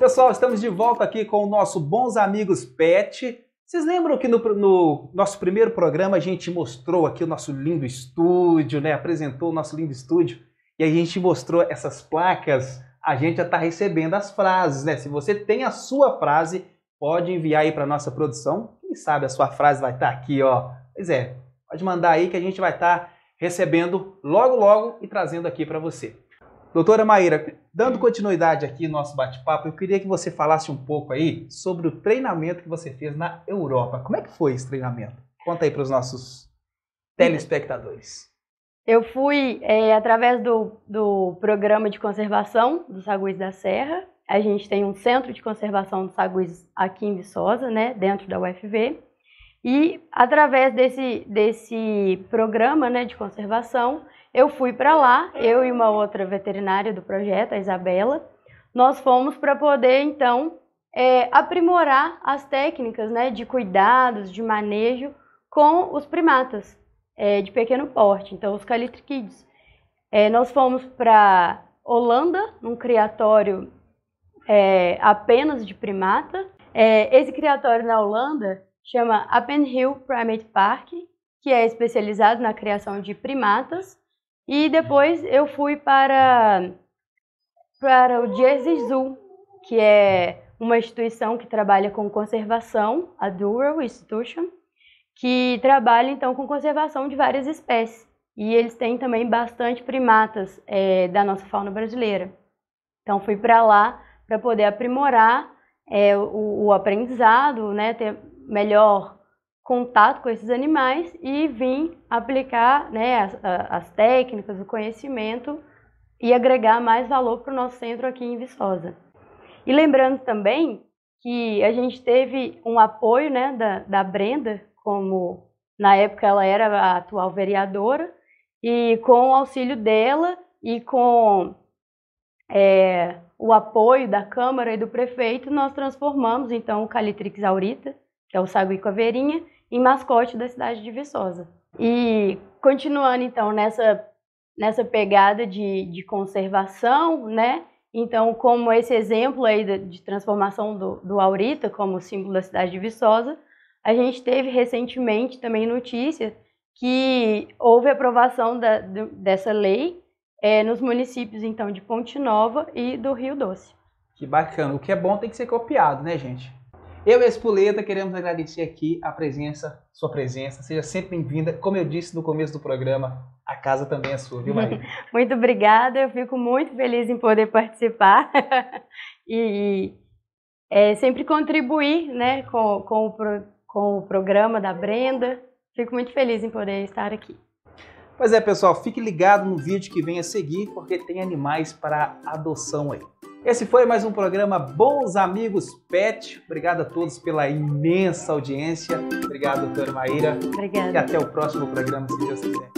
Pessoal, estamos de volta aqui com o nosso Bons Amigos Pet. Vocês lembram que no nosso primeiro programa a gente mostrou aqui o nosso lindo estúdio, né? Apresentou o nosso lindo estúdio e a gente mostrou essas placas. A gente já está recebendo as frases, né? Se você tem a sua frase, pode enviar aí para nossa produção. Quem sabe a sua frase vai estar aqui, ó. Pois é, pode mandar aí que a gente vai estar recebendo logo, logo e trazendo aqui para você. Doutora Maíra, dando continuidade aqui no nosso bate-papo, eu queria que você falasse um pouco aí sobre o treinamento que você fez na Europa. Como é que foi esse treinamento? Conta aí para os nossos telespectadores. Eu fui através do programa de conservação dos saguis da Serra. A gente tem um centro de conservação dos saguis aqui em Viçosa, né, dentro da UFV. E através desse programa, né, de conservação, eu fui para lá, eu e uma outra veterinária do projeto, a Isabela. Nós fomos para poder, então, aprimorar as técnicas, né, de cuidados, de manejo com os primatas de pequeno porte, então os calitriquídeos. Nós fomos para Holanda, num criatório apenas de primata. Esse criatório na Holanda chama Appenhill Primate Park, que é especializado na criação de primatas. E depois eu fui para o Jersey Zoo, que é uma instituição que trabalha com conservação, a Durrell Institution, que trabalha então com conservação de várias espécies. E eles têm também bastante primatas da nossa fauna brasileira. Então fui para lá para poder aprimorar o aprendizado, né, ter melhor contato com esses animais e vim aplicar, né, as técnicas, o conhecimento e agregar mais valor para o nosso centro aqui em Viçosa. E lembrando também que a gente teve um apoio, né, da Brenda, como na época ela era a atual vereadora, e com o auxílio dela e com o apoio da Câmara e do prefeito, nós transformamos então o Calitrix aurita, que é o sagui caveirinha, em mascote da cidade de Viçosa. E continuando então nessa pegada de conservação, né? Então, como esse exemplo aí de transformação do aurita como símbolo da cidade de Viçosa, a gente teve recentemente também notícia que houve aprovação dessa lei nos municípios então de Ponte Nova e do Rio Doce. Que bacana. O que é bom tem que ser copiado, né, gente? Eu e a Espoleta queremos agradecer aqui sua presença. Seja sempre bem-vinda. Como eu disse no começo do programa, a casa também é sua, viu, Maíra? Muito obrigada. Eu fico muito feliz em poder participar e sempre contribuir, né, com o programa da Brenda. Fico muito feliz em poder estar aqui. Pois é, pessoal, fique ligado no vídeo que vem a seguir, porque tem animais para adoção aí. Esse foi mais um programa Bons Amigos Pet. Obrigado a todos pela imensa audiência. Obrigado, doutora Maíra. Obrigada. E até o próximo programa, se Deus quiser.